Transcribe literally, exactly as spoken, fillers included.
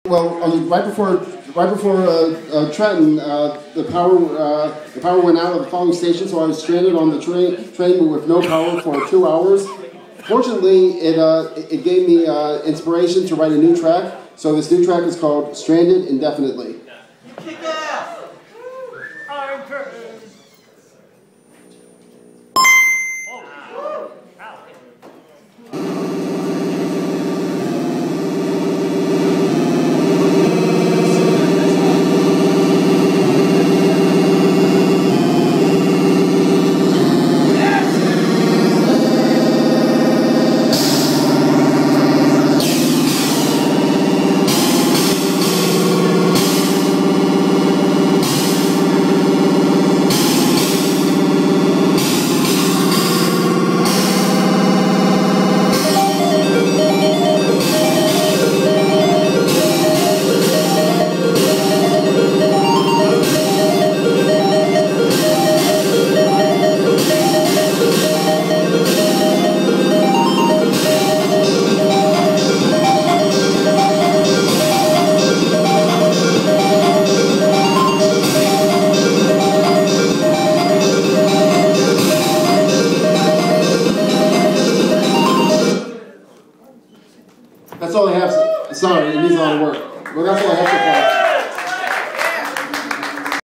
Well, um, right before right before uh, uh, Trenton, uh, the power uh, the power went out at the following station, so I was stranded on the train train with no power for two hours. Fortunately, it uh, it gave me uh, inspiration to write a new track. So this new track is called "Stranded Indefinitely." Kick ass! I'm That's all I have. Sorry, it needs a lot of work. Well, that's all I have so far.